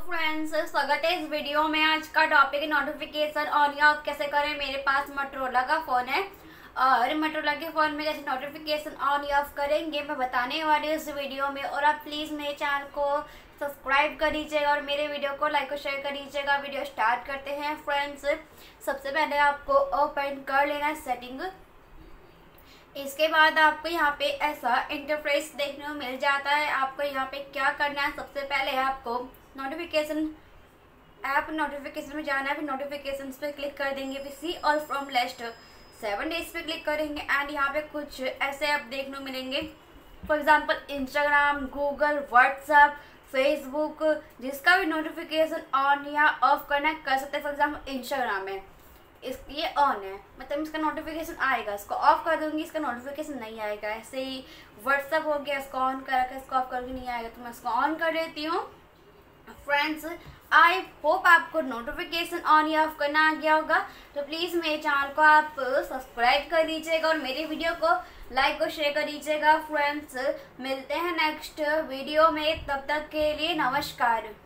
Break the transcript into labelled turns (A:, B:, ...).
A: Friends, स्वागत है इस वीडियो में। आज का टॉपिक नोटिफिकेशन ऑन या ऑफ कैसे करें। मेरे पास मोटोरोला का फ़ोन है और मोटोरोला के फ़ोन में कैसे नोटिफिकेशन ऑन या ऑफ करेंगे मैं बताने वाली हूँ इस वीडियो में। और आप प्लीज़ मेरे चैनल को सब्सक्राइब कर लीजिएगा और मेरे वीडियो को लाइक और शेयर कर लीजिएगा। वीडियो स्टार्ट करते हैं फ्रेंड्स। सबसे पहले आपको ओपन कर लेना है सेटिंग। इसके बाद आपको यहाँ पे ऐसा इंटरफेस देखने को मिल जाता है। आपको यहाँ पे क्या करना है, सबसे पहले आपको नोटिफिकेशन ऐप नोटिफिकेशन में जाना है। फिर नोटिफिकेशन पे क्लिक कर देंगे। फिर see all from last 7 days पे क्लिक करेंगे एंड यहाँ पे कुछ ऐसे ऐप देखने को मिलेंगे। For example Instagram, Google, WhatsApp, Facebook, जिसका भी नोटिफिकेशन ऑन या ऑफ करना है कर सकते हैं। फॉर एग्जाम्पल इंस्टाग्राम है, ये ऑन है मतलब इसका नोटिफिकेशन आएगा। इसको ऑफ कर दूंगी, इसका नोटिफिकेशन नहीं आएगा। ऐसे ही व्हाट्सएप हो गया, इसको ऑन कर रखा है, इसको ऑफ करके नहीं आएगा, तो मैं इसको ऑन कर देती हूँ। फ्रेंड्स, आई होप आपको नोटिफिकेशन ऑन या ऑफ करना आ गया होगा। तो प्लीज़ मेरे चैनल को आप सब्सक्राइब कर लीजिएगा और मेरे वीडियो को लाइक और शेयर कर लीजिएगा। फ्रेंड्स, मिलते हैं नेक्स्ट वीडियो में, तब तक के लिए नमस्कार।